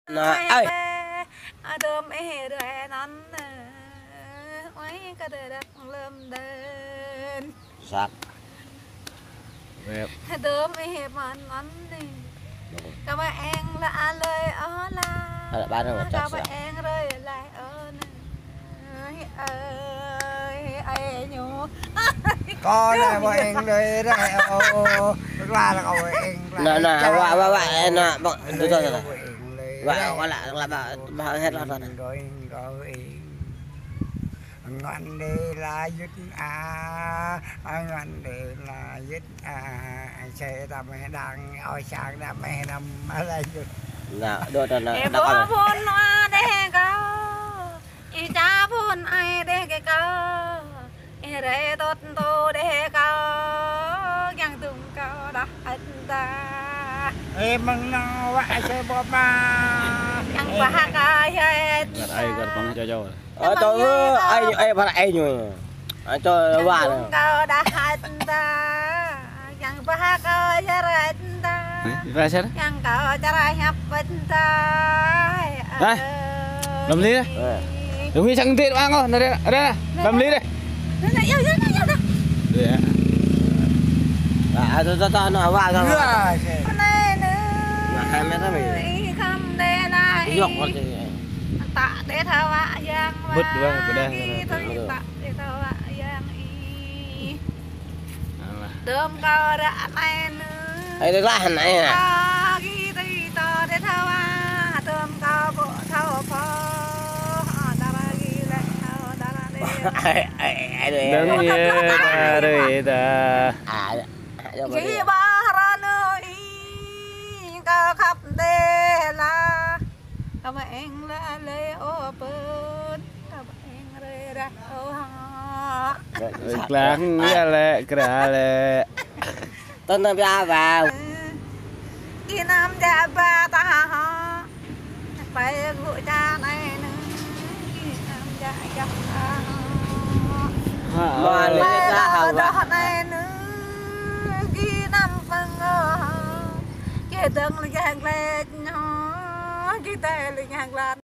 ơi đơm ê rồi nón mấy cái đời đất lơm đền sạc đơm ê mà nón đi các bạn là lời ở là các bạn rơi lại ở ơi nhủ con này bọn em đây đây qua là cậu em nè nè vậy nè tôi rồi vậy qua lại là hết rồi rồi ngon đi là dứt ngon đi là dứt xe ta mẹ đang ôi sáng ta mẹ nằm ở đây nè đôi rồi nè em bố phun hoa để câu em cha phun ai để cái câu em để tốt tô để câu yang tung câu đó anh ta em mừng nó vậy xe bò ba yang ba cái hết ai còn bằng cho tôi ai phải ai nhồi cho qua câu đó anh ta yang ba cái hết ta ra xe đó yang câu cho ra hấp anh ta đây làm lý đây đừng đi sang tiền ăn không đây đây làm lý đây tôi nó qua rồi này nữa 2 mét đó mình không để lại dọc con gì tạ để thao ạ giang vứt qua của đây tạ để thao ạ giang đơm cao đã này nữa ấy lại hình này nè ghi tay to để thao ạ đơm cao bộ thao phò đừng nghe ta đây ta khi ba ra nơi ca khắp đây là các bạn là lê ô bớt các bạn lê ra ô ha láng nghe lệ cả lệ tên nó ra vào khi nam gia ba ta ha phải gọi cha này nữa khi nam gia gặp mà lên ra hầu đó này nữa khi năm phân cái từng là hàng lên nó cái tay là hàng lan